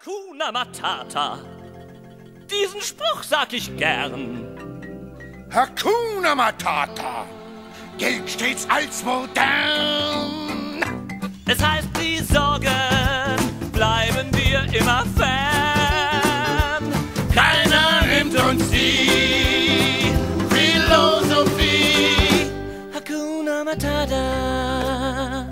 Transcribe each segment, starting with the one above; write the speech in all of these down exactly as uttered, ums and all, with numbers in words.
Hakuna Matata. Diesen Spruch sag ich gern. Hakuna Matata gilt stets als modern. Es heißt, die Sorgen bleiben dir immer fern. Keiner nimmt uns die Philosophie. Hakuna Matata.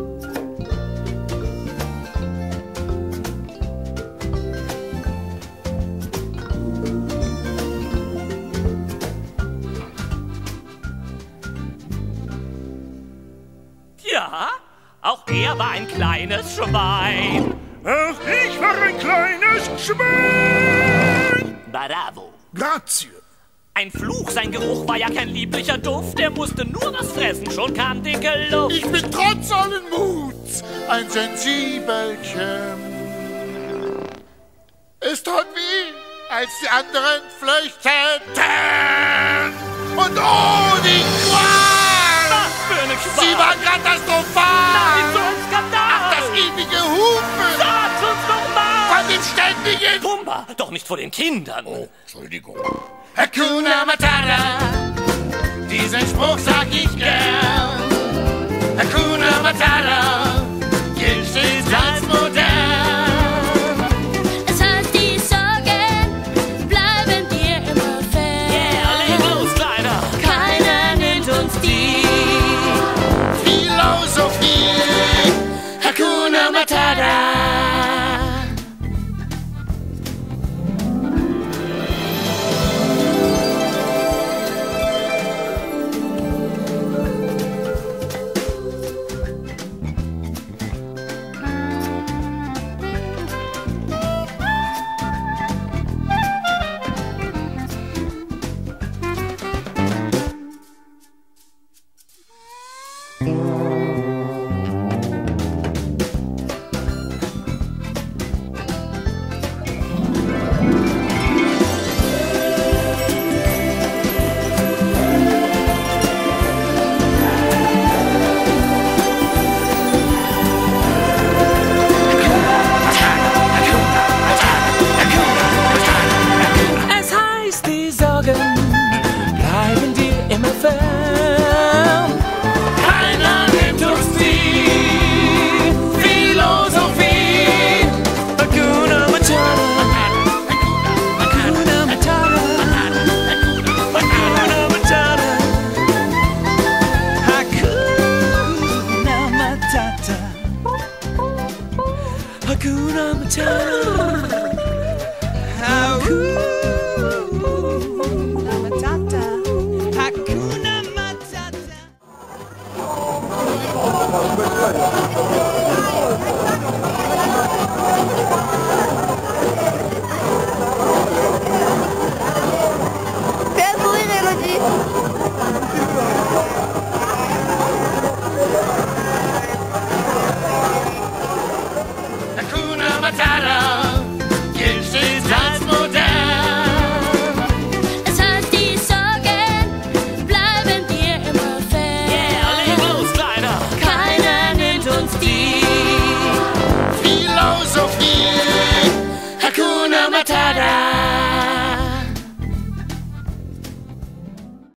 Ja, auch er war ein kleines Schwein. Auch ich war ein kleines Schwein. Bravo. Grazie. Ein Fluch, sein Geruch war ja kein lieblicher Duft. Er musste nur was fressen, schon kam dicke Luft. Ich bin trotz allen Muts ein Sensibelchen. Es tat weh, als die anderen flüchteten. Und oh, die Qual! Was für eine Qual! Sie war katastrophal! Nein, so ein Skandal! Ach, das ewige Hupen! Sag's uns doch mal! Von den ständigen... Pumba, doch nicht vor den Kindern! Oh, Entschuldigung. Hakuna Matata, diesen Spruch sag ich gern. Hakuna Matata, gilt stets als modern. Es heißt, die Sorgen bleiben dir immer fern. Yeah, leg los, Kleiner! Keiner nimmt uns die Philosophie. Hakuna Matata. Es heißt, die Sorgen bleiben dir immer fern. Keiner nimmt uns die Philosophie. Hakuna Matata. Hakuna Matata. Hakuna Matata. Hakuna Matata. Hakuna Matata. Hakuna Matata. Hakuna Matata.